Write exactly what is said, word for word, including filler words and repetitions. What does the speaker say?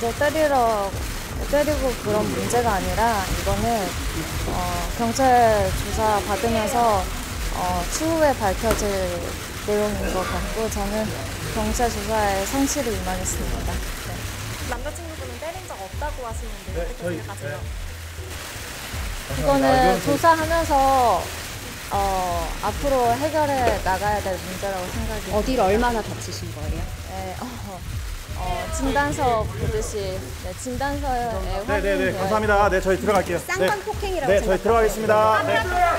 먼저 때리러 때리고 그런 문제가 아니라 이거는 어, 경찰 조사 받으면서 어, 추후에 밝혀질 내용인 것 같고 저는 경찰 조사에 성실히 임하겠습니다. 네. 남자친구분은 때린 적 없다고 하시는데 네, 어떻게 저희- 생각하세요? 아, 이거는 이건 조사하면서 어, 앞으로 해결해 나가야 될 문제라고 생각이 어디를 얼마나 다치신 거예요? 네, 어, 어, 진단서 보듯이 네, 진단서에 네네네 확인되어 감사합니다. 네 저희 들어갈게요. 쌍방 네, 폭행이라고 네 저희 생각하세요? 들어가겠습니다. 네.